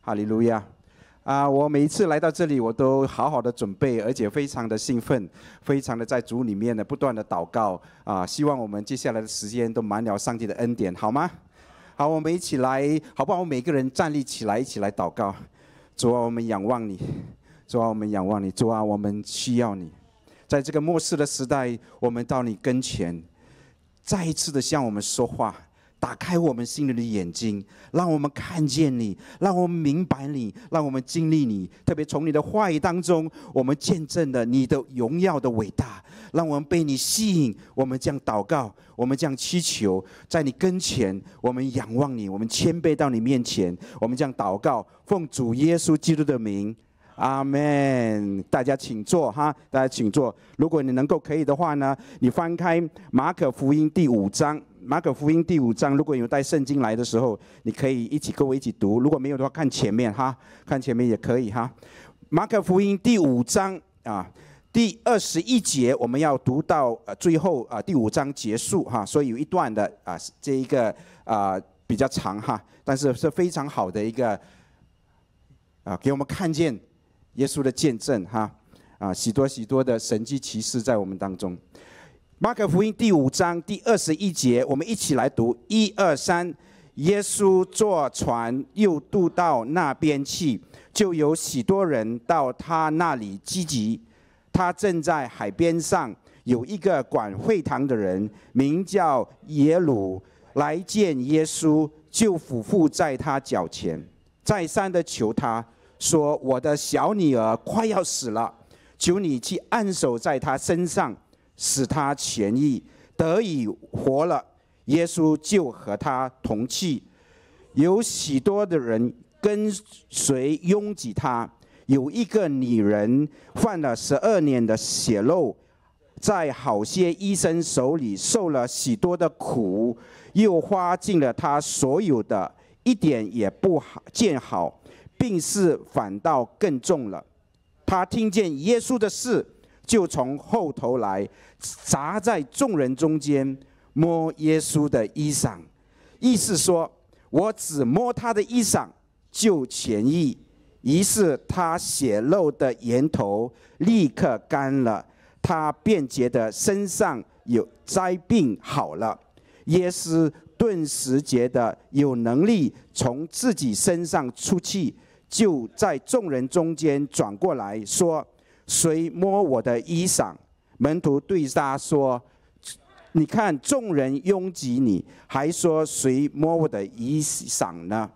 哈利路亚！我每一次来到这里，我都好好的准备，而且非常的兴奋，非常的在主里面呢不断的祷告希望我们接下来的时间都满了上帝的恩典，好吗？好，我们一起来，好不好？我们每个人站立起来，一起来祷告。主啊，我们仰望你；主啊，我们仰望你；主啊，我们需要你。在这个末世的时代，我们到你跟前，再一次的向我们说话。打开我们心里的眼睛，让我们看见你，让我们明白你，让我们经历你。特别从你的话语当中，我们见证了你的荣耀的伟大，让我们被你吸引。我们这样祷告，我们这样祈求，在你跟前，我们仰望你，我们谦卑到你面前。我们这样祷告，奉主耶稣基督的名，阿们。大家请坐哈，大家请坐。如果你能够可以的话呢，你翻开马可福音第5章。马可福音第5章，如果有带圣经来的时候，你可以跟我一起读；如果没有的话，看前面哈，看前面也可以哈。马可福音第5章第21节，我们要读到最后第5章结束哈，所以有一段的这一个比较长哈，但是是非常好的一个给我们看见耶稣的见证哈许多许多的神迹奇事在我们当中。马可福音第5章第21节，我们一起来读，1、2、3。耶稣坐船又渡到那边去，就有许多人到他那里聚集。他正在海边上，有一个管会堂的人，名叫耶鲁，来见耶稣，就俯伏在他脚前，再三的求他说：“我的小女儿快要死了，求你去按手在她身上，使他痊愈，得以活了。”耶稣就和他同去，有许多的人跟随拥挤他。有一个女人犯了12年的血漏，在好些医生手里受了许多的苦，又花尽了她所有的，一点也不见好，病势反倒更重了。她听见耶稣的事，就从后头来，砸在众人中间，摸耶稣的衣裳，意思说：“我只摸他的衣裳，就痊愈。”于是他血漏的源头立刻干了，他便觉得身上有灾病好了。耶稣顿时觉得有能力从自己身上出去，就在众人中间转过来说：“谁摸我的衣裳？”门徒对他说：“你看众人拥挤你，还说谁摸我的衣裳呢？”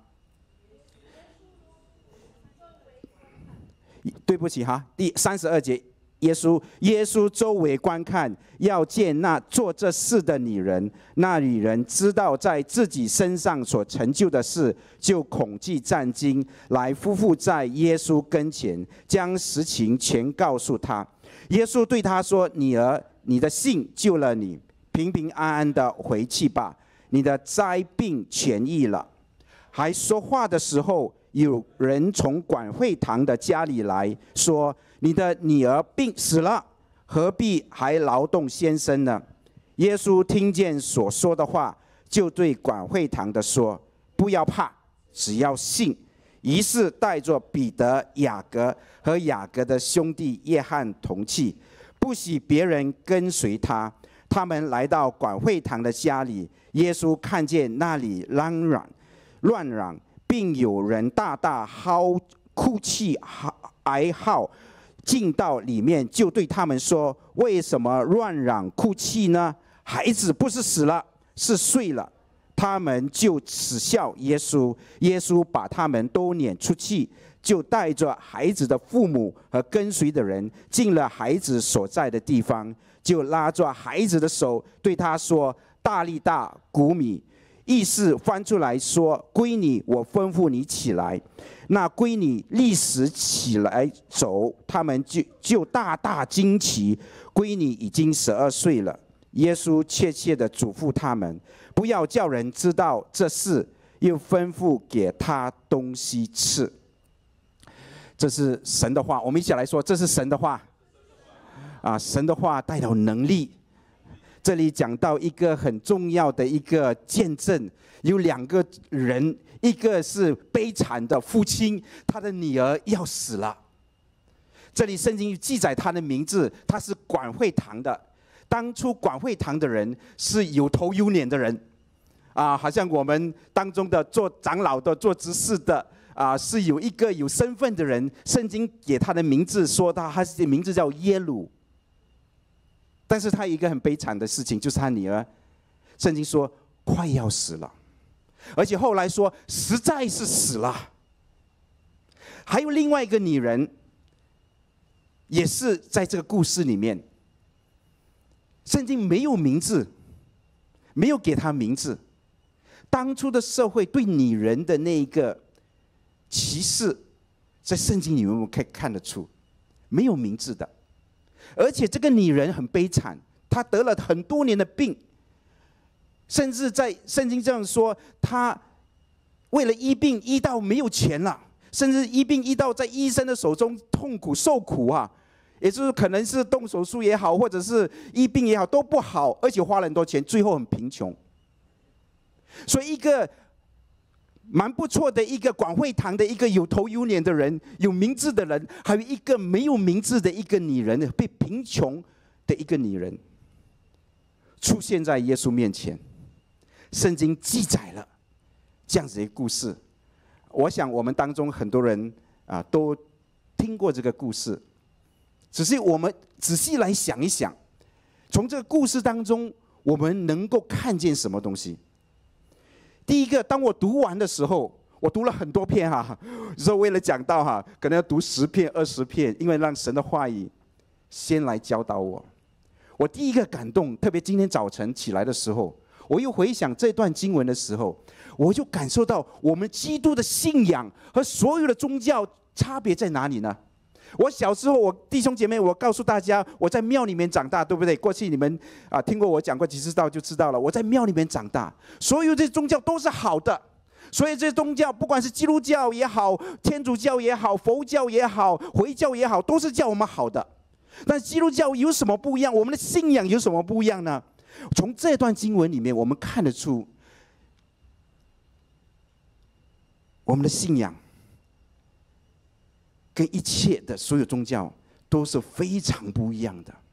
对不起哈，第32节，耶稣周围观看，要见那做这事的女人。那女人知道在自己身上所成就的事，就恐惧战惊，来俯伏在耶稣跟前，将实情全告诉他。耶稣对他说：“女儿，你的信救了你，平平安安的回去吧，你的灾病痊愈了。”还说话的时候，有人从管会堂的家里来说：“你的女儿病死了，何必还劳动先生呢？”耶稣听见所说的话，就对管会堂的说：“不要怕，只要信。”于是带着彼得、雅各和雅各的兄弟约翰同去，不许别人跟随他。他们来到管会堂的家里，耶稣看见那里乱嚷，并有人大大哭泣哀号，进到里面，就对他们说：“为什么乱嚷哭泣呢？孩子不是死了，是睡了。”他们就耻笑耶稣。耶稣把他们都撵出去，就带着孩子的父母和跟随的人进了孩子所在的地方，就拉着孩子的手，对他说：“大利大古米。”意思翻出来说：“闺女，我吩咐你起来。”那闺女立时起来走，他们就大大惊奇。闺女已经12岁了。耶稣切切地嘱咐他们，不要叫人知道这事，又吩咐给他东西吃。这是神的话，我们一起来说，这是神的话。神的话带有能力， 这里讲到一个很重要的一个见证，有2个人，一个是悲惨的父亲，他的女儿要死了。这里圣经记载他的名字，他是管会堂的。当初管会堂的人是有头有脸的人，好像我们当中的做长老的、做执事的，是有一个有身份的人。圣经给他的名字说他的名字叫耶鲁。但是他有一个很悲惨的事情，就是他女儿，圣经说快要死了，而且后来说实在是死了。还有另外一个女人，也是在这个故事里面，圣经没有名字，没有给她名字。当初的社会对女人的那一个歧视，在圣经里面我们可以看得出，没有名字的。而且这个女人很悲惨，她得了很多年的病，甚至在圣经这样说，她为了医病医到没有钱了，甚至医病医到在医生的手中痛苦受苦也就是可能是动手术也好，或者是医病也好都不好，而且花了很多钱，最后很贫穷。所以一个蛮不错的一个管会堂的一个有头有脸的人，有名字的人，还有一个没有名字的一个女人，被贫穷的一个女人出现在耶稣面前。圣经记载了这样子的故事，我想我们当中很多人都听过这个故事，只是我们仔细来想一想，从这个故事当中我们能够看见什么东西。第一个，当我读完的时候，我读了很多篇所以为了讲到可能要读10篇、20篇，因为让神的话语先来教导我。我第一个感动，特别今天早晨起来的时候，我又回想这段经文的时候，我就感受到我们基督的信仰和所有的宗教差别在哪里呢？我小时候，我弟兄姐妹，我告诉大家，我在庙里面长大，对不对？过去你们听过我讲过几次道就知道了。我在庙里面长大，所有这些宗教都是好的，所以这些宗教，不管是基督教也好，天主教也好，佛教也好，回教也好，都是叫我们好的。但基督教有什么不一样？我们的信仰有什么不一样呢？从这段经文里面，我们看得出，我们的信仰跟一切的所有宗教都是非常不一样的。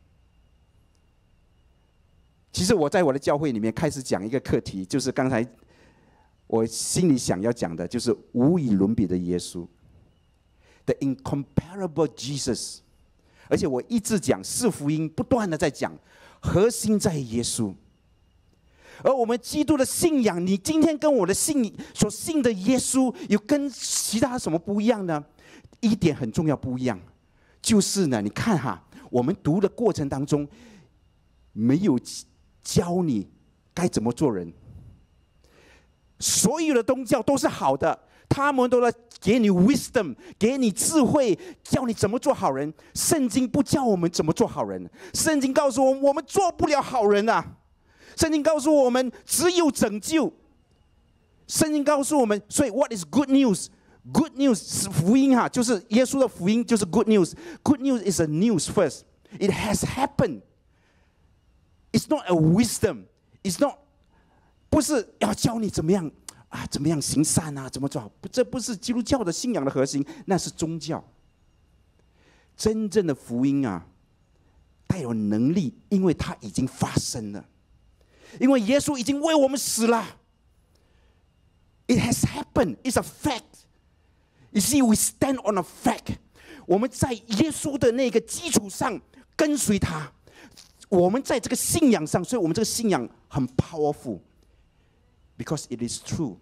其实我在我的教会里面开始讲一个课题，就是刚才我心里想要讲的，就是无与伦比的耶稣 ，the incomparable Jesus。而且我一直讲四福音，不断的在讲，核心在耶稣。而我们基督的信仰，你今天跟我的所信的耶稣，有跟其他什么不一样呢？一点很重要不一样，就是呢，你看我们读的过程当中，没有教你该怎么做人。所有的宗教都是好的，他们都在给你 wisdom， 给你智慧，教你怎么做好人。圣经不教我们怎么做好人，圣经告诉我们，我们做不了好人圣经告诉我们，只有拯救。圣经告诉我们，所以 what is good news？Good news 是福音就是耶稣的福音，就是 good news。Good news is a news first. It has happened. It's not a wisdom. It's not 不是要教你怎么样怎么样行善怎么做好，这不是基督教的信仰的核心，那是宗教。真正的福音带有能力，因为它已经发生了，因为耶稣已经为我们死了。It has happened. It's a fact.You see, we stand on a fact. 我们在耶稣的那个基础上跟随他，我们在这个信仰上，所以我们这个信仰很 powerful, because it is true.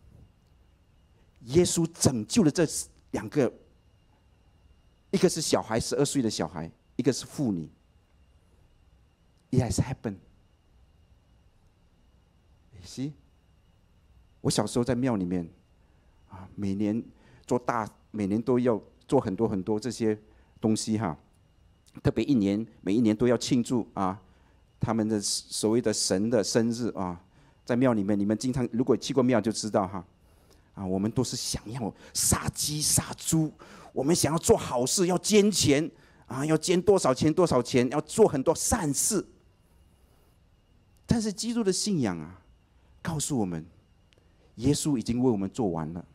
耶稣拯救了这2个，一个是小孩，12岁的小孩，一个是妇女。It has happened. You see, 我小时候在庙里面每年每年都要做很多很多这些东西特别每一年都要庆祝他们的所谓的神的生日在庙里面，你们经常如果去过庙就知道我们都是想要杀鸡杀猪，我们想要做好事，要捐钱要捐多少钱，要做很多善事。 但是基督的信仰啊，告诉我们，耶稣已经为我们做完了。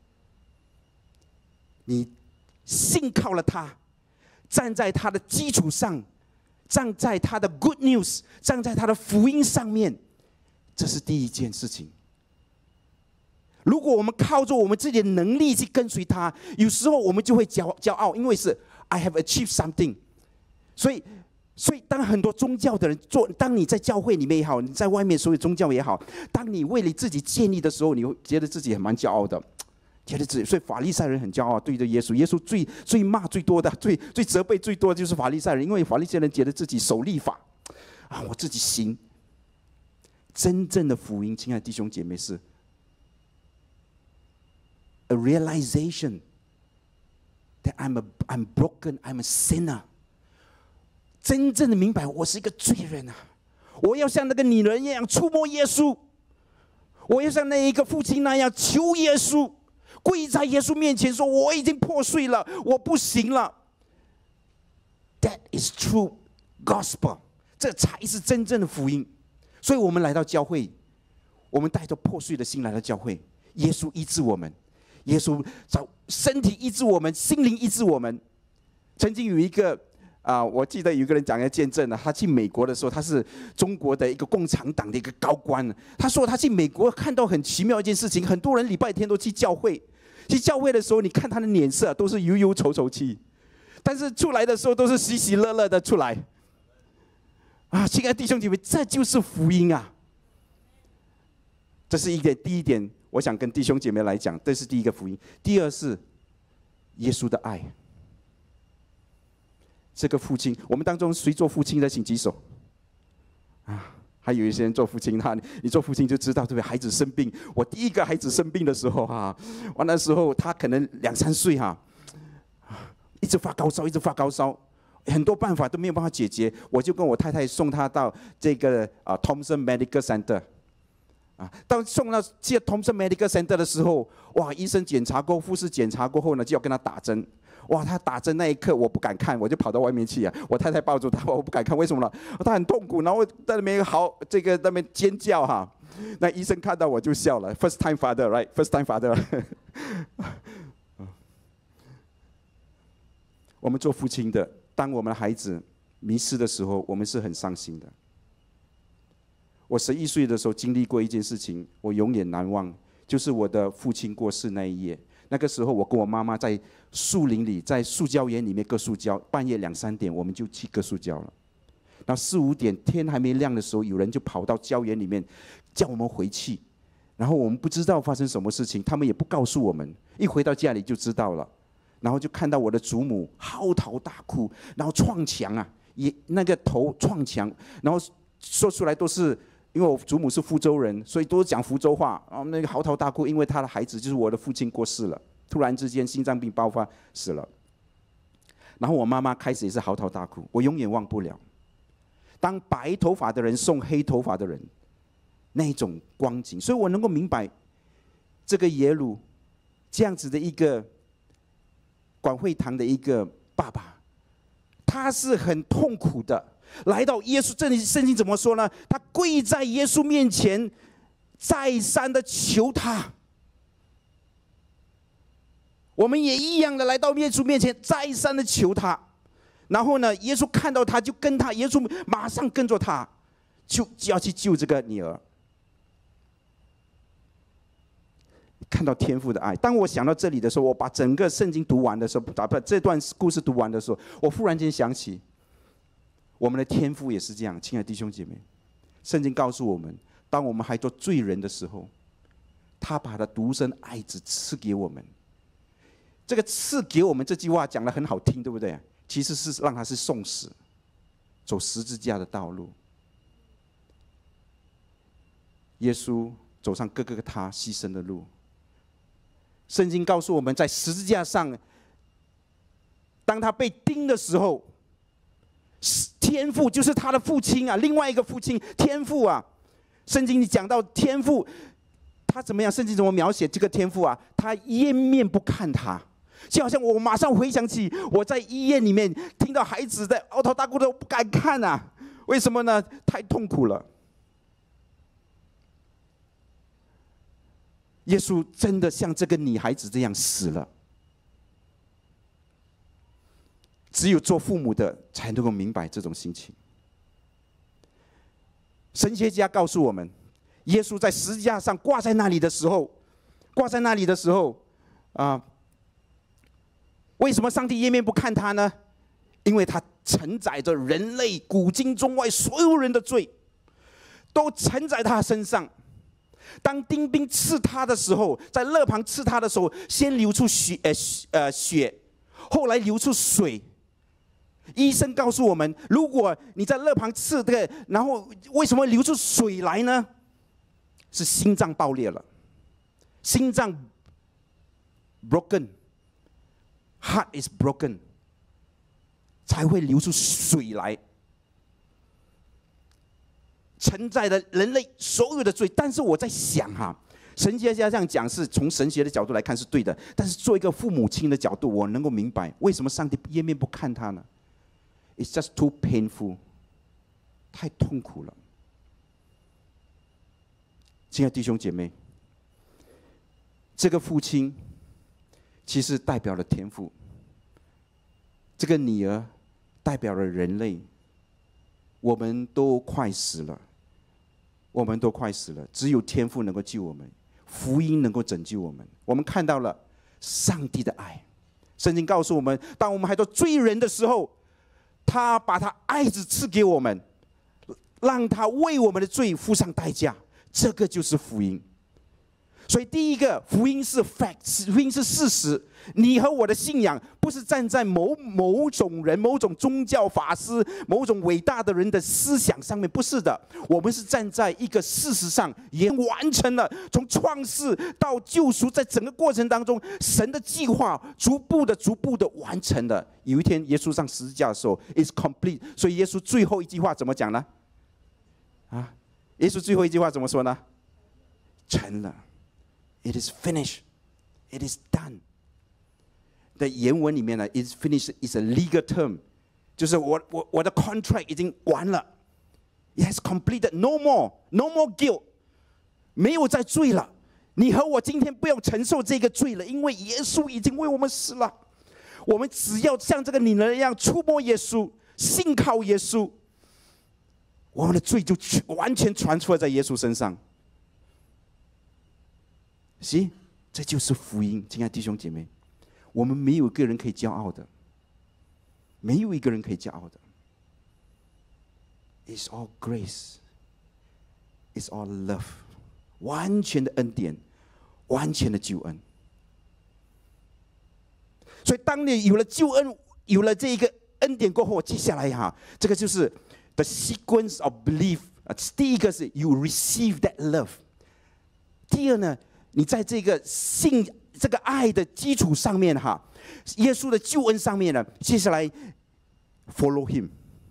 你信靠了他，站在他的基础上，站在他的 good news， 站在他的福音上面，这是第一件事情。如果我们靠着我们自己的能力去跟随他，有时候我们就会骄傲，因为是 I have achieved something。所以当很多宗教的人当你在教会里面也好，你在外面所有宗教也好，当你为了自己建立的时候，你会觉得自己很蛮骄傲的，觉得自己。所以法利赛人很骄傲，对着耶稣，耶稣最骂最多的，最责备最多的就是法利赛人，因为法利赛人觉得自己守律法啊，我自己行。真正的福音，亲爱的弟兄姐妹，是 a realization that I'm broken, I'm a sinner。真正的明白，我是一个罪人啊！我要像那个女人一样触摸耶稣，我要像那一个父亲那样求耶稣，跪在耶稣面前说：“我已经破碎了，我不行了。” That is true gospel， 这才是真正的福音。所以我们来到教会，我们带着破碎的心来到教会，耶稣医治我们，耶稣找身体医治我们，心灵医治我们。曾经有一个我记得有一个人讲一个见证，他去美国的时候，他是中国的一个共产党的一个高官。他说他去美国看到很奇妙一件事情，很多人礼拜天都去教会，去教会的时候，你看他的脸色都是忧忧愁愁气，但是出来的时候都是喜喜乐乐的出来。亲爱的弟兄姐妹，这就是福音啊！这是第一点，我想跟弟兄姐妹来讲，这是第一个福音。第二是耶稣的爱。这个父亲，我们当中谁做父亲的，请举手。还有一些人做父亲，你做父亲就知道，对不对？孩子生病，我第一个孩子生病的时候我那时候他可能2、3岁一直发高烧，一直发高烧。很多办法都没有办法解决，我就跟我太太送他到这个Thomson Medical Center。当送到这 Thomson Medical Center 的时候，哇！医生检查过，护士检查过后呢，就要跟他打针。哇！他打针那一刻，我不敢看，我就跑到外面去我太太抱住他，我不敢看，为什么呢？他很痛苦，然后在那边那边尖叫那医生看到我就笑了 ，First time father, right? First time father 。我们做父亲的，当我们的孩子迷失的时候，我们是很伤心的。我11岁的时候经历过一件事情，我永远难忘，就是我的父亲过世那一夜。那个时候，我跟我妈妈在树林里，在塑胶园里面割塑胶，半夜2、3点我们就去割塑胶了。然后4、5点天还没亮的时候，有人就跑到胶原里面叫我们回去，然后我们不知道发生什么事情，他们也不告诉我们。一回到家里就知道了，然后就看到我的祖母嚎啕大哭，然后撞墙也那个头撞墙，然后说出来都是。因为我祖母是福州人，所以都讲福州话。然后那个嚎啕大哭，因为他的孩子就是我的父亲过世了，突然之间心脏病爆发死了。然后我妈妈开始也是嚎啕大哭，我永远忘不了。当白头发的人送黑头发的人，那一种光景，所以我能够明白这个耶鲁这样子的一个管会堂的一个爸爸，他是很痛苦的。来到耶稣这里，圣经怎么说呢？他跪在耶稣面前，再三的求他。我们也一样的来到耶稣面前，再三的求他。然后呢，耶稣看到他，就跟他，耶稣马上跟着他，就要去救这个女儿。看到天父的爱。当我想到这里的时候，我把整个圣经读完的时候，把这段故事读完的时候，我忽然间想起。我们的天父也是这样，亲爱的弟兄姐妹，圣经告诉我们，当我们还做罪人的时候，他把他独生爱子赐给我们。这个赐给我们这句话讲得很好听，对不对？其实是让他是送死，走十字架的道路。耶稣走上各个他牺牲的路。圣经告诉我们，在十字架上，当他被钉的时候，天父就是他的父亲另外一个父亲天父圣经里讲到天父，他怎么样？圣经怎么描写这个天父他掩面不看他，就好像我马上回想起我在医院里面听到孩子在嚎啕大哭的，我不敢看为什么呢？太痛苦了。 耶稣真的像这个女孩子这样死了。只有做父母的才能够明白这种心情。神学家告诉我们，耶稣在十字架上挂在那里的时候，为什么上帝掩面不看他呢？因为他承载着人类古今中外所有人的罪，都承载他身上。当钉钉刺他的时候，在肋旁刺他的时候，先流出血，后来流出水。医生告诉我们，如果你在肋旁刺这个，然后为什么流出水来呢？是心脏爆裂了，心脏 broken， heart is broken， 才会流出水来，承载了人类所有的罪。但是我在想神学家这样讲是从神学的角度来看是对的，但是做一个父母亲的角度，我能够明白为什么上帝掩面不看他呢？ It's just too painful， 太痛苦了。亲爱的弟兄姐妹，这个父亲其实代表了天父，这个女儿代表了人类。我们都快死了，只有天父能够救我们，福音能够拯救我们。我们看到了上帝的爱。圣经告诉我们，当我们还做罪人的时候，他把他爱子赐给我们，让他为我们的罪付上代价，这个就是福音。所以第一个，福音是 fact， 福音是事实。你和我的信仰不是站在某种人、某种宗教法师、某种伟大的人的思想上面，不是的。我们是站在一个事实上，也完成了从创世到救赎，在整个过程当中，神的计划逐步的完成了。有一天，耶稣上十字架的时候 ，is complete。所以耶稣最后一句话怎么讲呢？耶稣最后一句话怎么说呢？成了。It is finished. It is done. 在原文里面呢 ，is finished is a legal term， 就是我的 contract 已经完了 ，it has completed. No more guilt， 没有再罪了。你和我今天不要承受这个罪了，因为耶稣已经为我们死了。我们只要像这个女人一样触摸耶稣，信靠耶稣，我们的罪就完全传出来在耶稣身上。这就是福音，亲爱的弟兄姐妹，我们没有一个人可以骄傲的，没有一个人可以骄傲的。It's all grace, it's all love， 完全的恩典，完全的救恩。所以，当你有了救恩，有了这一个恩典过后，接下来这个就是 the sequence of belief。第一个是 you receive that love， 第二呢？你在这个信、这个爱的基础上面耶稣的救恩上面呢，接下来 follow him，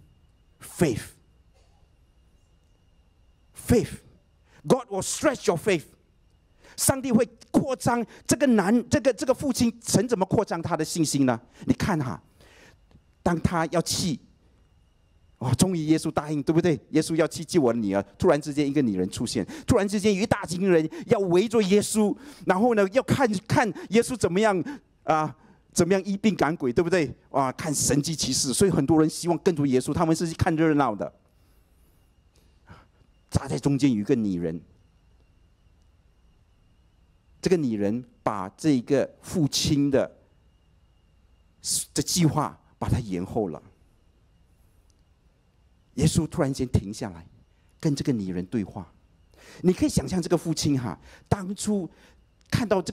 faith，God will stretch your faith。上帝会扩张这个父亲，神怎么扩张他的信心呢？你看当他要去。终于耶稣答应，对不对？耶稣要去救我的女儿，突然之间一个女人出现，突然之间有一大群人要围着耶稣，然后呢要看耶稣怎么样医病赶鬼，对不对？看神迹奇事，所以很多人希望跟着耶稣，他们是去看热闹的。扎在中间有一个女人，这个女人把这个父亲的计划把它延后了。耶稣突然间停下来，跟这个女人对话。你可以想象这个父亲当初看到这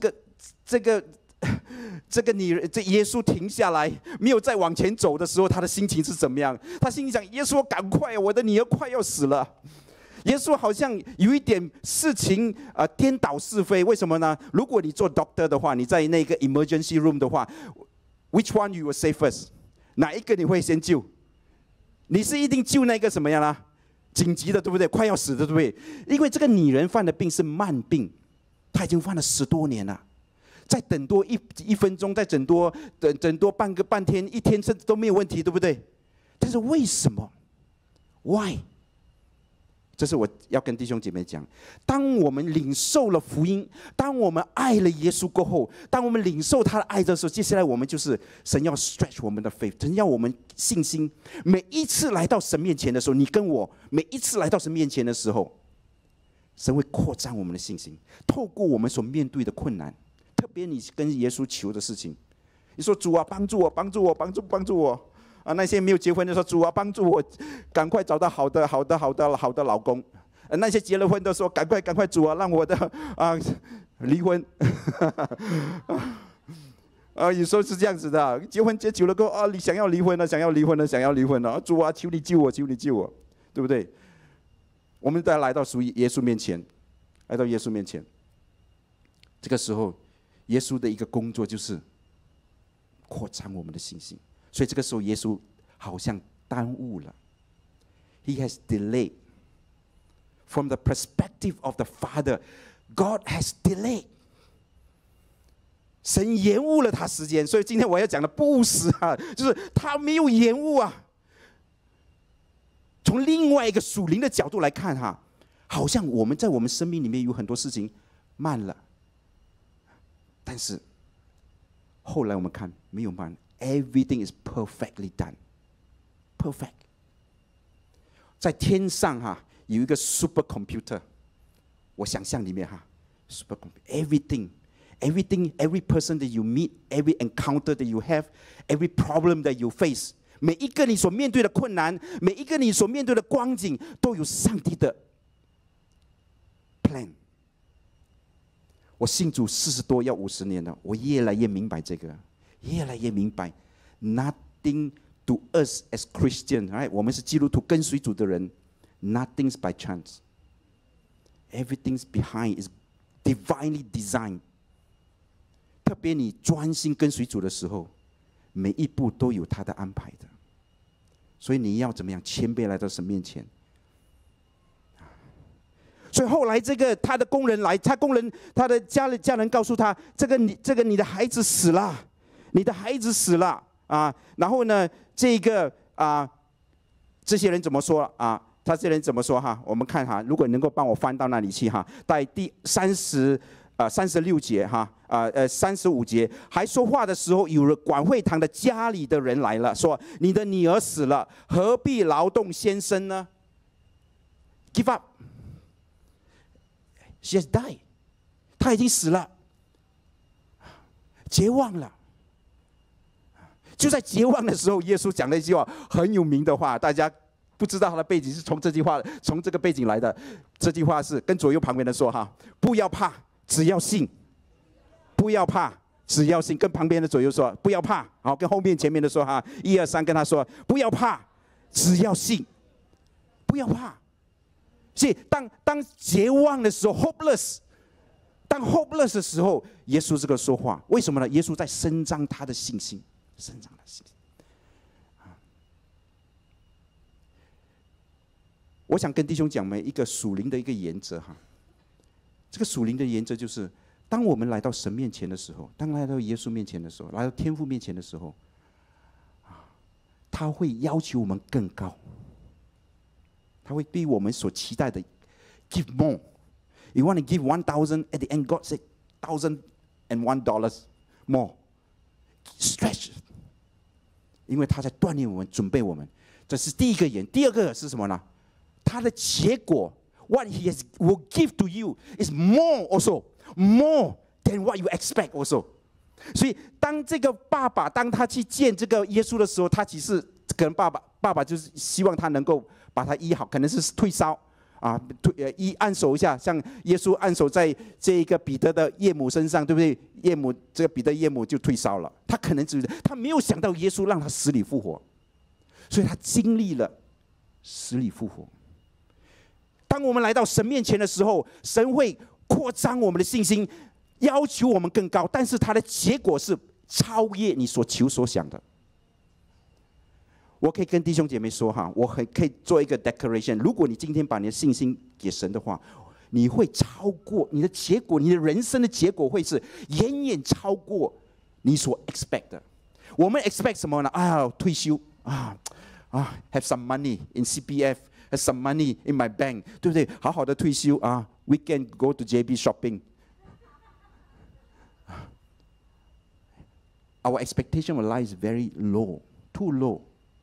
个女人，耶稣停下来，没有再往前走的时候，他的心情是怎么样？他心里想：耶稣，赶快，我的女儿快要死了。耶稣好像有一点事情颠倒是非，为什么呢？如果你做 doctor 的话，你在那个 emergency room 的话 ，which one you will save first？ 哪一个你会先救？你是一定救那个什么样啦？紧急的，对不对？快要死的，对不对？因为这个女人犯的病是慢病，她已经犯了10多年了，再等多一分钟，再等多半天、一天甚至都没有问题，对不对？但是为什么 ？Why？ 这是我要跟弟兄姐妹讲，当我们领受了福音，当我们爱了耶稣过后，当我们领受他的爱的时候，接下来我们就是神要 stretch 我们的 faith， 神要我们信心。每一次来到神面前的时候，你跟我每一次来到神面前的时候，神会扩张我们的信心，透过我们所面对的困难，特别你跟耶稣求的事情，你说主啊，帮助我，帮助我，帮助我。那些没有结婚的说主啊，帮助我赶快找到好的老公。那些结了婚的说赶快主啊，让我的离婚。有时候是这样子的，结婚结久了过后你想要离婚了，主啊，求你救我，对不对？我们再来到耶稣面前，这个时候耶稣的一个工作就是扩张我们的信心。所以这个时候，耶稣好像耽误了。He has delayed. From the perspective of the Father, God has delayed. 神延误了他时间，所以今天我要讲的不是就是他没有延误啊。从另外一个属灵的角度来看好像我们在我们生命里面有很多事情慢了，但是后来我们看没有慢。Everything is perfectly done. Perfect. 在天上有一个 supercomputer， 我想象里面supercomputer. Everything, every person that you meet, every encounter that you have, every problem that you face， 每一个你所面对的困难，每一个你所面对的光景，都有上帝的 plan。我信主40多要50年了，我越来越明白这个。越来越明白 ，Nothing to us as Christian， right？ 我们是基督徒跟随主的人 ，Nothing's by chance. Everything's behind is divinely designed。特别你专心跟随主的时候，每一步都有他的安排的。所以你要怎么样谦卑来到神面前？所以后来这个他的工人来，他的家人告诉他，这个你的孩子死了。你的孩子死了然后呢，这些人怎么说这些人怎么说我们看如果能够帮我翻到那里去在第36节35节，还说话的时候，有了管会堂的家里的人来了，说你的女儿死了，何必劳动先生呢 ？Give up. She has died. 她已经死了，绝望了。就在绝望的时候，耶稣讲了一句话很有名的话，大家不知道他的背景是从这个背景来的。这句话是跟左右旁边的说不要怕，只要信。不要怕，只要信。跟旁边的左右说不要怕，好，跟后面前面的说1、2、3，跟他说不要怕，只要信。不要怕。所以当绝望的时候 ，hopeless， 当 hopeless 的时候，耶稣这个说话，为什么呢？耶稣在伸张他的信心。生长的信心。我想跟弟兄讲一个属灵的一个原则这个属灵的原则就是，当我们来到神面前的时候，当来到耶稣面前的时候，来到天父面前的时候，他会要求我们更高，他会比我们所期待的 give more。You want to give 1,000 at the end, God said $1,001 more. Stretch， 因为他在锻炼我们，准备我们，这是第一个原。第二个是什么呢？他的结果 ，what he will give to you is more also more than what you expect also。所以当这个爸爸当他去见这个耶稣的时候，他其实可能爸爸就是希望他能够把他医好，可能是退烧。按手一下，像耶稣按手在这一个彼得的岳母身上，对不对？这个彼得岳母就退烧了。他可能他没有想到耶稣让他死里复活，所以他经历了死里复活。当我们来到神面前的时候，神会扩张我们的信心，要求我们更高，但是它的结果是超越你所求所想的。我可以跟弟兄姐妹说我可以做一个 declaration。如果你今天把你的信心给神的话，你会超过你的结果，你的人生的结果会是远远超过你所 expect 的。我们 expect 什么呢？退休have some money in CPF， some money in my bank， 对不对？好好的退休啊 ，weekend go to JB shopping。Our expectation of life is very low, too low。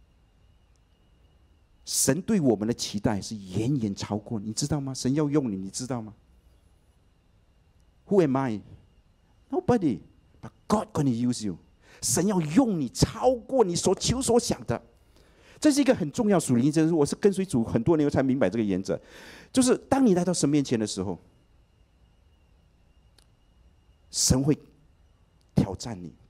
神对我们的期待是远远超过，你知道吗？神要用你，你知道吗 ？Who am I? Nobody. But God gonna use you。神要用你，超过你所求所想的。这是一个很重要属灵真理。我是跟随主很多年才明白这个原则，就是当你来到神面前的时候，神会挑战你。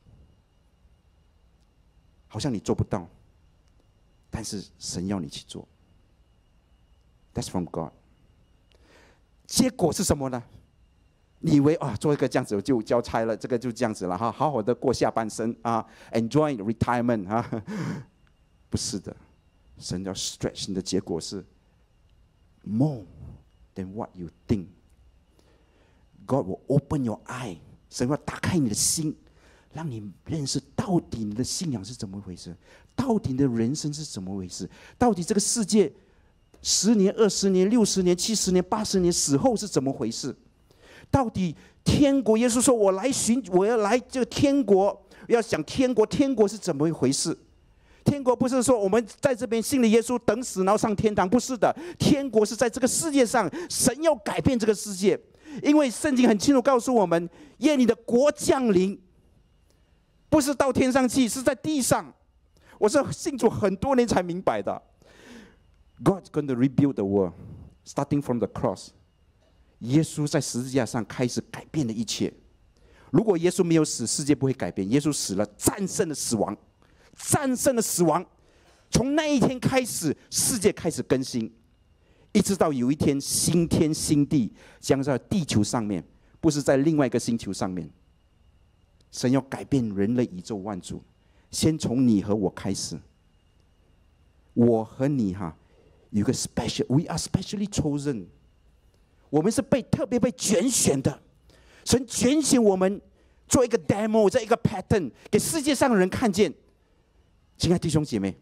好像你做不到，但是神要你去做。That's from God。结果是什么呢？你以为啊，做一个这样子就交差了，这个就这样子了哈，好好的过下半生啊 ，enjoy retirement 啊，不是的，神要 stretch 你的结果是 more than what you think。God will open your eye， 神要打开你的心。让你认识到底你的信仰是怎么回事，到底你的人生是怎么回事，到底这个世界10年、20年、60年、70年、80年死后是怎么回事？到底天国，耶稣说：“我要来这个天国，要想天国是怎么一回事？天国不是说我们在这边信了耶稣等死然后上天堂，不是的。天国是在这个世界上，神要改变这个世界，因为圣经很清楚告诉我们：愿你的国降临。”不是到天上去，是在地上。我是信主很多年才明白的。God's going to rebuild the world, starting from the cross。耶稣在十字架上开始改变了一切。如果耶稣没有死，世界不会改变。耶稣死了，战胜了死亡，战胜了死亡。从那一天开始，世界开始更新，一直到有一天新天新地将在地球上面，不是在另外一个星球上面。神要改变人类宇宙万族，先从你和我开始。我和你有个 special，we are specially chosen。我们是特别被拣选的。神拣选我们做一个 demo， 在一个 pattern， 给世界上的人看见。亲爱的弟兄姐妹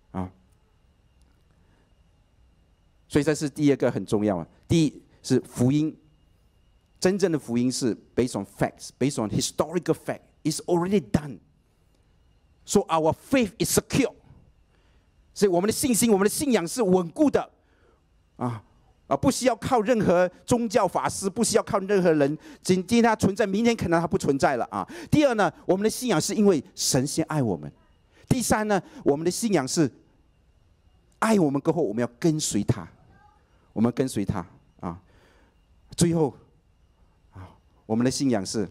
所以这是第二个很重要啊。第一是福音。真正的福音是 based on facts, based on historical fact. It's already done. So our faith is secure. 所以我们的信心、我们的信仰是稳固的不需要靠任何宗教法师，不需要靠任何人。今天他存在，明天可能他不存在了啊。第二呢，我们的信仰是因为神先爱我们。第三呢，我们的信仰是爱我们过后，我们要跟随他，我们跟随他最后我们的信仰是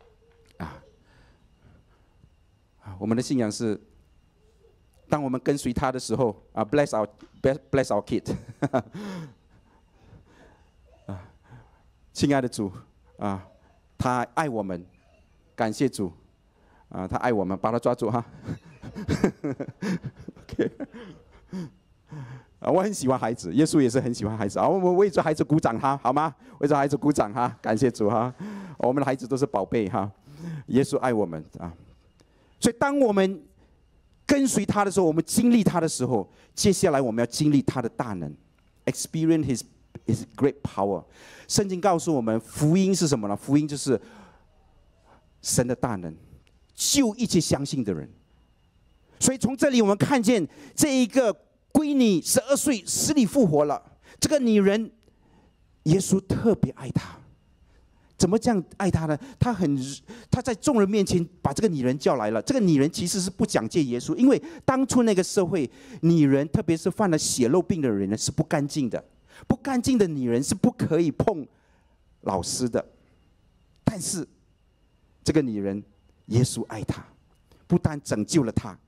我们的信仰是，当我们跟随他的时候bless our kid 亲爱的主他爱我们，感谢主他爱我们，把他抓住OK 我很喜欢孩子，耶稣也是很喜欢孩子我们为着孩子鼓掌好吗？为着孩子鼓掌感谢主我们的孩子都是宝贝耶稣爱我们所以当我们跟随他的时候，我们经历他的时候，接下来我们要经历他的大能 ，experience his great power。圣经告诉我们，福音是什么呢？福音就是神的大能，救一切相信的人。所以从这里我们看见这一个闺女12岁死里复活了，这个女人，耶稣特别爱她。怎么这样爱她呢？他在众人面前把这个女人叫来了。这个女人其实是不讲戒耶稣，因为当初那个社会，女人特别是犯了血肉病的人呢是不干净的，不干净的女人是不可以碰老师的。但是这个女人，耶稣爱她，不但拯救了她，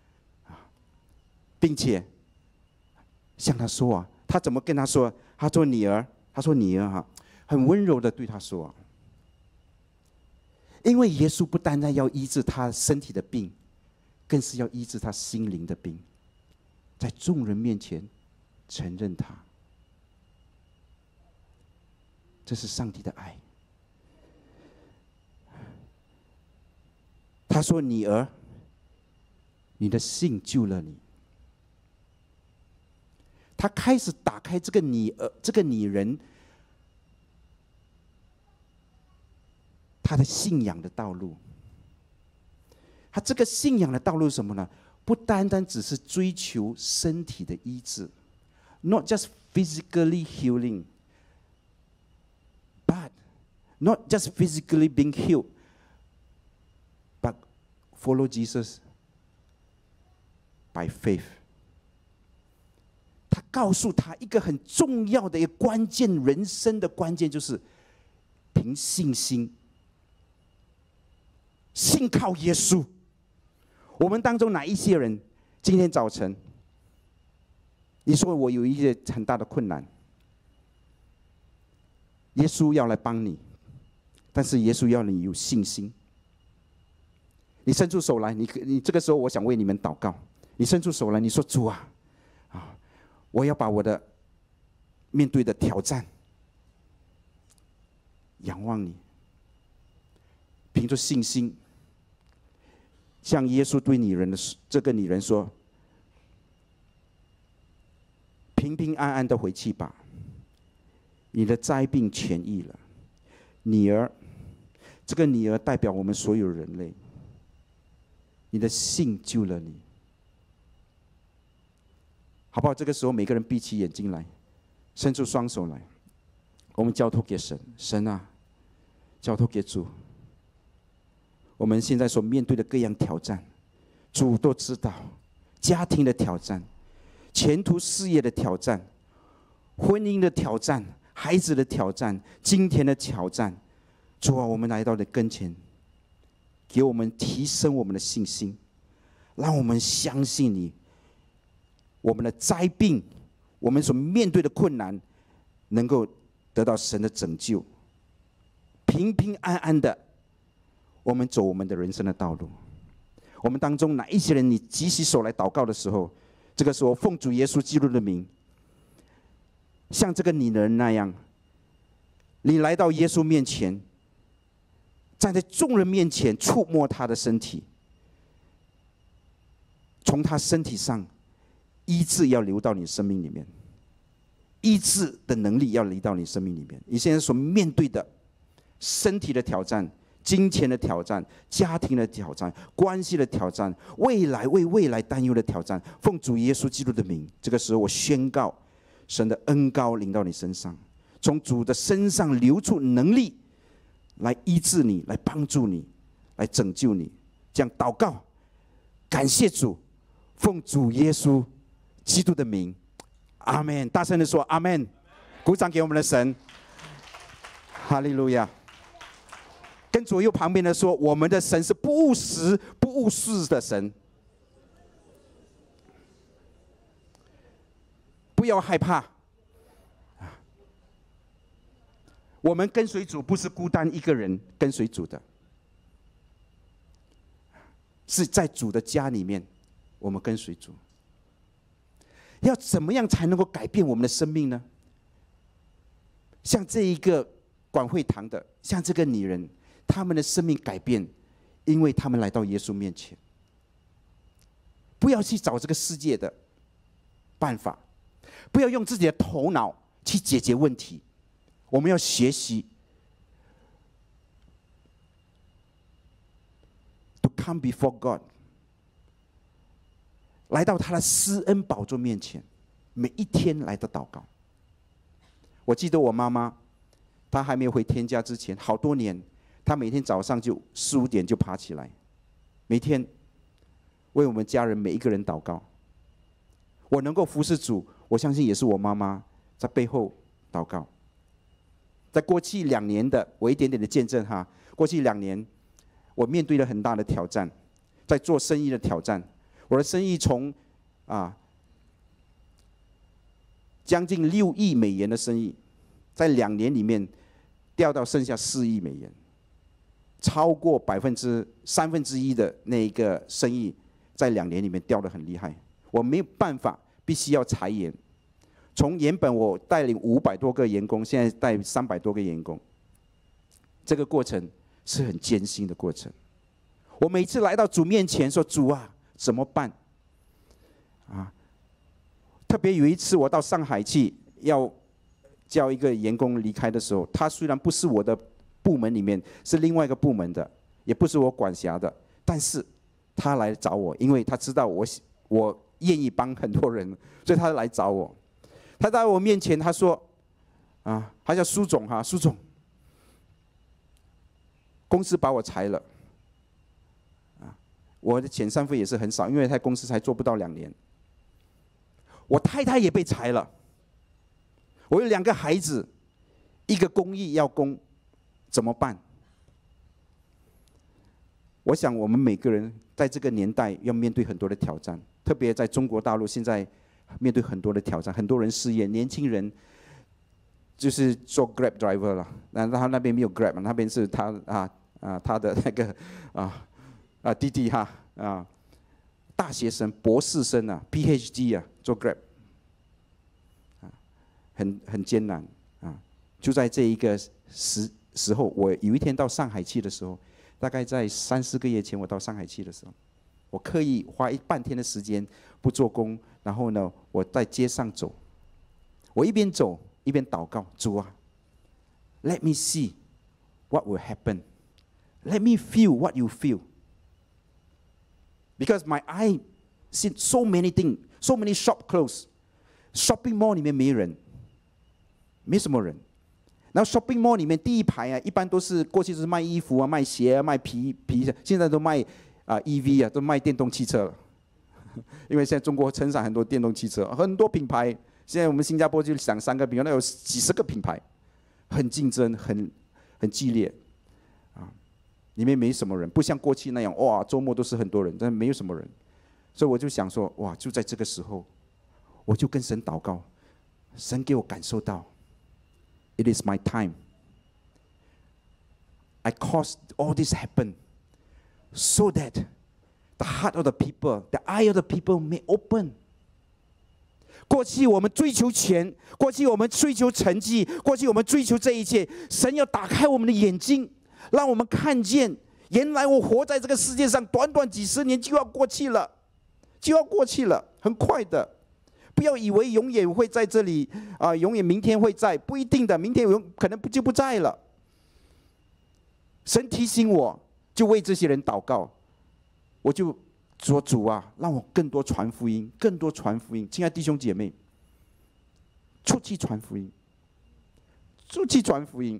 并且向她说他怎么跟她说？他说女儿，很温柔的对她说因为耶稣不单单要医治他身体的病，更是要医治他心灵的病，在众人面前承认他。这是上帝的爱。他说：“女儿，你的信救了你。” 他开始打开这个女人她的信仰的道路。她这个信仰的道路是什么呢？不单单只是追求身体的医治 ，not just physically healing, but not just physically being healed, but follow Jesus by faith。他告诉他一个很重要的一个关键，人生的关键就是凭信心，信靠耶稣。我们当中哪一些人今天早晨，你说我有一些很大的困难，耶稣要来帮你，但是耶稣要你有信心。你伸出手来，你这个时候，我想为你们祷告。你伸出手来，你说主啊，我要把我的面对的挑战仰望你，凭着信心，像耶稣对这个女人说：“平平安安的回去吧，你的灾病痊愈了。”女儿，这个女儿代表我们所有人类。你的信救了你，好不好？这个时候，每个人闭起眼睛来，伸出双手来，我们交托给神。神啊，交托给主。我们现在所面对的各样挑战，主都知道。家庭的挑战，前途事业的挑战，婚姻的挑战，孩子的挑战，今天的挑战。主啊，我们来到你跟前，给我们提升我们的信心，让我们相信你。我们的灾病，我们所面对的困难，能够得到神的拯救，平平安安的，我们走我们的人生的道路。我们当中哪一些人，你举起手来祷告的时候，这个时候奉主耶稣基督的名，像这个女人那样，你来到耶稣面前，站在众人面前触摸他的身体，从他身体上医治要流到你生命里面，医治的能力要流到你生命里面。你现在所面对的身体的挑战、金钱的挑战、家庭的挑战、关系的挑战、为未来担忧的挑战，奉主耶稣基督的名，这个时候我宣告，神的恩膏临到你身上，从主的身上流出能力，来医治你，来帮助你，来拯救你。这样祷告，感谢主，奉主耶稣基督的名，阿们。大声的说阿们，鼓掌给我们的神，哈利路亚。跟左右旁边的说，我们的神是不误时不误事的神，不要害怕。我们跟随主不是孤单一个人跟随主的，是在主的家里面，我们跟随主。要怎么样才能够改变我们的生命呢？像这一个管会堂的，像这个女人，他们的生命改变，因为他们来到耶稣面前。不要去找这个世界的办法，不要用自己的头脑去解决问题。我们要学习 to come before God， 来到他的施恩宝座面前，每一天来到祷告。我记得我妈妈，她还没有回天家之前，好多年，她每天早上就4、5点就爬起来，每天为我们家人每一个人祷告。我能够服侍主，我相信也是我妈妈在背后祷告。在过去2年的，我一点点的见证哈。过去2年，我面对了很大的挑战，在做生意的挑战。我的生意从将近6亿美元的生意，在2年里面掉到剩下4亿美元，超过1/3的那一个生意，在2年里面掉得很厉害。我没有办法，必须要裁员。从原本我带领500多个员工，现在带300多个员工，这个过程是很艰辛的过程。我每次来到主面前说：“主啊，怎么办？ 特别有一次我到上海去，要叫一个员工离开的时候，他虽然不是我的部门里面，是另外一个部门的，也不是我管辖的，但是他来找我，因为他知道我愿意帮很多人，所以他来找我。他在我面前他说，他叫苏总哈，苏总，公司把我裁了，我的遣散费也是很少，因为他公司才做不到2年。我太太也被裁了，我有2个孩子，一个公益要供，怎么办？我想我们每个人在这个年代要面对很多的挑战，特别在中国大陆现在面对很多的挑战，很多人失业，年轻人就是做 Grab driver 了，但他那边没有 Grab， 那边是他他的那个弟弟大学生、博士生PhD 做 Grab， 很艰难就在这一个时候，我有一天到上海去的时候，大概在3、4个月前，我到上海去的时候，我刻意花半天的时间不做工，然后呢，我在街上走，我一边走一边祷告，主啊 ，Let me see what will happen, let me feel what you feel, because my eye see so many things, so many shop closed, shopping mall 里面没人，没什么人。然后 shopping mall 里面第一排一般都是过去是卖衣服卖鞋卖皮，现在都卖EV 都卖电动汽车了。因为现在中国生产很多电动汽车，很多品牌。现在我们新加坡就想3个品牌，那有几10个品牌，很竞争，很激烈里面没什么人，不像过去那样哇，周末都是很多人，但没有什么人。所以我就想说，哇，就在这个时候，我就跟神祷告，神给我感受到。It is my time. I caused all this happen so that the heart of the people, the eye of the people may open. 过去我们追求钱，过去我们追求成绩，过去我们追求这一切，神要打开我们的眼睛，让我们看见，原来我活在这个世界上，短短几10年就要过去了，很快的。不要以为永远会在这里永远明天会在，不一定的，明天可能就不在了。神提醒我，就为这些人祷告，我就说主啊，让我更多传福音，更多传福音。亲爱的弟兄姐妹，出去传福音，出去传福音。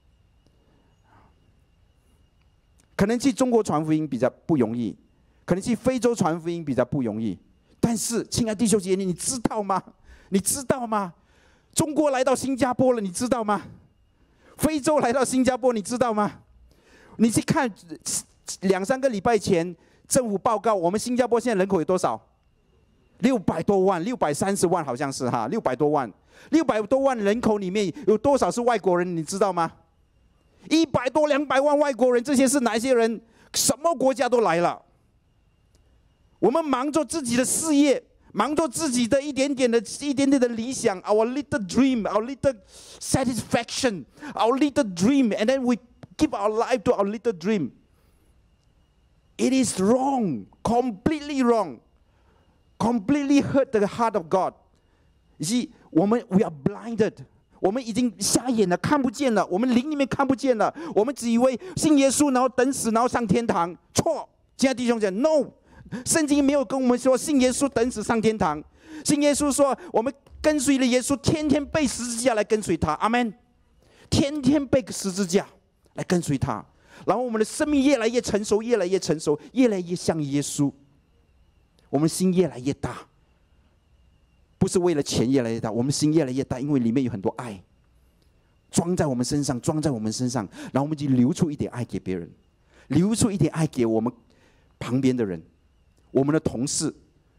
可能去中国传福音比较不容易，可能去非洲传福音比较不容易。但是，亲爱的弟兄姐妹，你知道吗？你知道吗？中国来到新加坡了，你知道吗？非洲来到新加坡，你知道吗？你去看2、3个礼拜前政府报告，我们新加坡现在人口有多少？600多万，630万好像是600多万，600多万人口里面有多少是外国人？你知道吗？100多、200万外国人，这些是哪些人？什么国家都来了。我们忙着自己的事业，忙着自己的一点点的理想 ，our little dream, our little satisfaction, our little dream, and then we give our life to our little dream. It is wrong, completely wrong, completely hurt the heart of God. You see, we are blinded. 我们已经瞎眼了，看不见了。我们灵里面看不见了。我们只以为信耶稣，然后等死，然后上天堂。错，亲爱的弟兄姐妹 ，no。圣经没有跟我们说信耶稣等死上天堂，信耶稣说我们跟随了耶稣，天天背十字架来跟随他，阿们，天天背个十字架来跟随他，然后我们的生命越来越成熟，越来越成熟，越来越像耶稣，我们心越来越大，不是为了钱越来越大，我们心越来越大，因为里面有很多爱装在我们身上，然后我们就流出一点爱给别人，流出一点爱给我们旁边的人，我们的同事。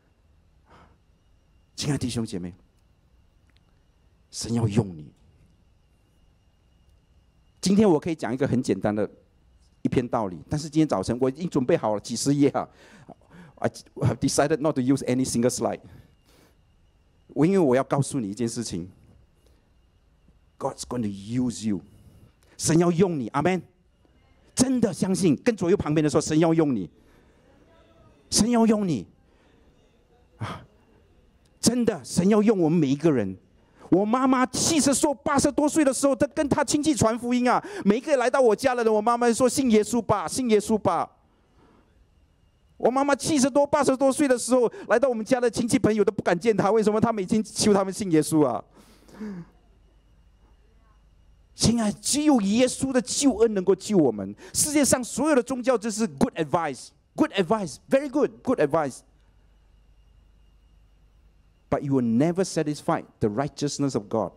亲爱的弟兄姐妹，神要用你。今天我可以讲一个很简单的一篇道理，但是今天早晨我已经准备好了几十页I have decided not to use any single slide。因为我要告诉你一件事情 ，God's going to use you。神要用你，阿们。真的相信，跟左右旁边的说，神要用你，神要用你，真真的，神要用我们每一个人。我妈妈70多、80多岁的时候，她跟她亲戚传福音啊，每一个来到我家的人，我妈妈说信耶稣吧，信耶稣吧。我妈妈70多、80多岁的时候，来到我们家的亲戚朋友都不敢见她，为什么？他们已经求他们信耶稣啊。亲爱，只有耶稣的救恩能够救我们。世界上所有的宗教就是 good advice，good advice，very good advice。But you will never satisfy the righteousness of God。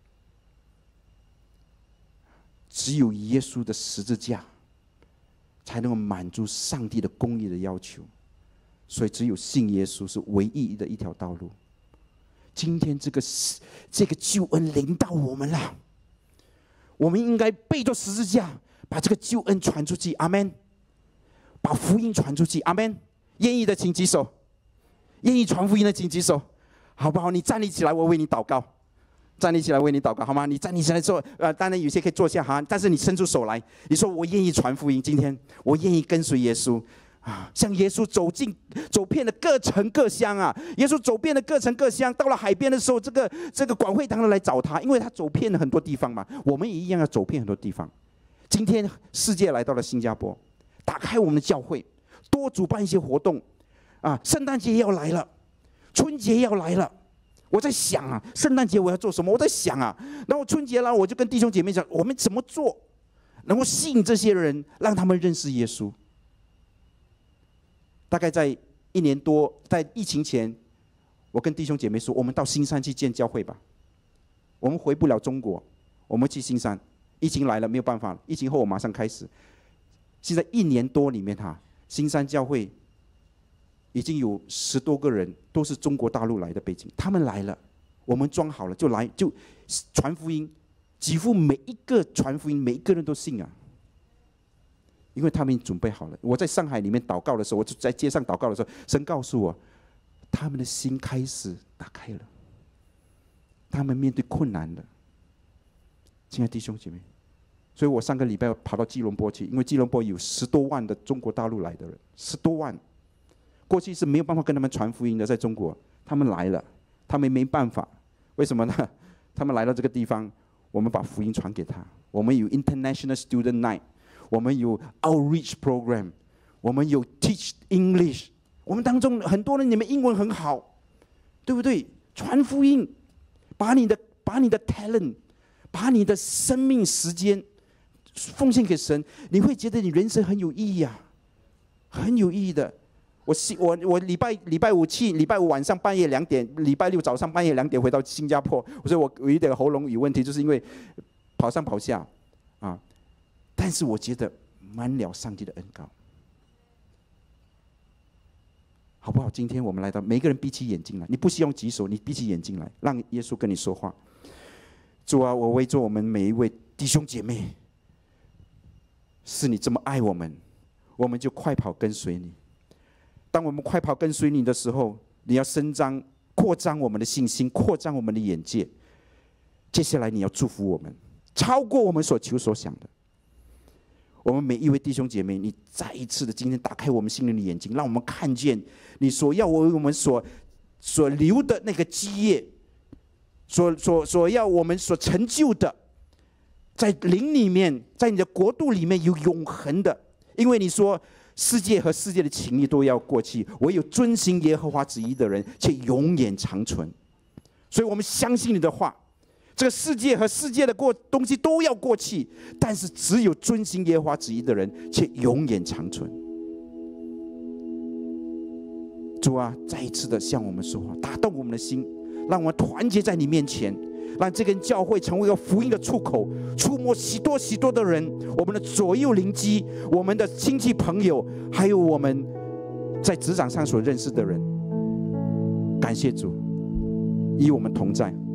只有耶稣的十字架，才能够满足上帝的公义的要求。所以，只有信耶稣是唯一的一条道路。今天这个救恩临到我们了，我们应该背着十字架，把这个救恩传出去。阿们。把福音传出去。阿们。愿意的请举手，愿意传福音的请举手。好不好？你站立起来，我为你祷告。站立起来为你祷告，好吗？你站立起来之后，当然有些可以坐下哈，但是你伸出手来，你说我愿意传福音，今天我愿意跟随耶稣啊，像耶稣走遍了各城各乡啊。耶稣走遍了各城各乡，到了海边的时候，这个管会堂的来找他，因为他走遍了很多地方嘛。我们也一样要走遍很多地方。今天世界来到了新加坡，打开我们的教会，多主办一些活动啊。圣诞节要来了。春节要来了，我在想啊，圣诞节我要做什么？我在想啊，然后春节了，我就跟弟兄姐妹讲，我们怎么做能够吸引这些人，让他们认识耶稣？大概在1年多，在疫情前，我跟弟兄姐妹说，我们到新山去建教会吧。我们回不了中国，我们去新山。疫情来了，没有办法了。疫情后我马上开始。现在1年多里面新山教会已经有10多个人都是中国大陆来的背景，他们来了，我们装好了就来就传福音，几乎每一个传福音，每一个人都信啊，因为他们准备好了。我在上海里面祷告的时候，我就在街上祷告的时候，神告诉我，他们的心开始打开了，他们面对困难了。亲爱的弟兄姐妹，所以我上个礼拜跑到吉隆坡去，因为吉隆坡有10多万的中国大陆来的人，10多万。过去是没有办法跟他们传福音的，在中国，他们来了，他们没办法，为什么呢？他们来到这个地方，我们把福音传给他。我们有 International Student Night， 我们有 Outreach Program， 我们有 Teach English。我们当中很多人，你们英文很好，对不对？传福音，把你的 talent， 把你的生命时间奉献给神，你会觉得你人生很有意义啊，很有意义的。我礼拜五去，礼拜五晚上半夜2点，礼拜六早上半夜2点回到新加坡，所以我有一点喉咙有问题，就是因为跑上跑下啊。但是我觉得满了上帝的恩膏，好不好？今天我们来到，每个人闭起眼睛来，你不需要举手，你闭起眼睛来，让耶稣跟你说话。主啊，我为着我们每一位弟兄姐妹，是你这么爱我们，我们就快跑跟随你。当我们快跑跟随你的时候，你要扩张我们的信心，扩张我们的眼界。接下来你要祝福我们，超过我们所求所想的。我们每一位弟兄姐妹，你再一次的今天打开我们心灵的眼睛，让我们看见你所要为我们所留的那个基业，所要我们所成就的，在灵里面，在你的国度里面有永恒的。因为你说世界和世界的情欲都要过去，唯有遵行耶和华旨意的人却永远长存。所以我们相信你的话，这个世界和世界的东西都要过去，但是只有遵行耶和华旨意的人却永远长存。主啊，再一次的向我们说话，打动我们的心，让我们团结在你面前，让这个教会成为一个福音的出口，触摸许多许多的人，我们的左右邻居，我们的亲戚朋友，还有我们在职场上所认识的人。感谢主，与我们同在。